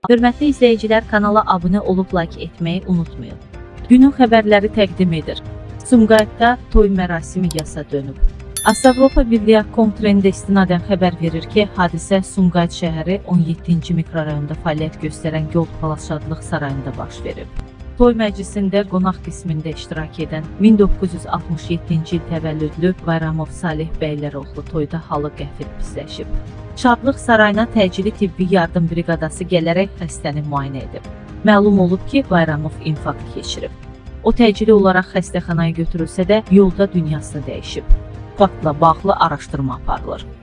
Hörmətli izləyicilər, kanala abunə olub like etməyi unutmayın. Günün xəbərləri təqdim edir. Sumqayıtda toy mərasimi yasa dönüb. Avropa Birliyi Trendə istinadən xəbər verir ki, hadisə Sumqayıt şəhəri 17-ci mikrorayonda fəaliyyət göstərən Yol Palas Şadlıq Sarayında baş verib. Toy məclisində qonaq qismində iştirak edən 1967-ci il təvəllüdlü Bayramov Salih Bəyləroğlu toyda halı qəfil pisləşib. Şadlıq Sarayına təcili tibbi yardım briqadası gələrək xəstəni müayinə edib. Məlum olub ki, Bayramov infarkt keçirib. O təcili olaraq xəstəxanaya götürülsə də yolda dünyasını dəyişib. Faktla bağlı araşdırma aparılır.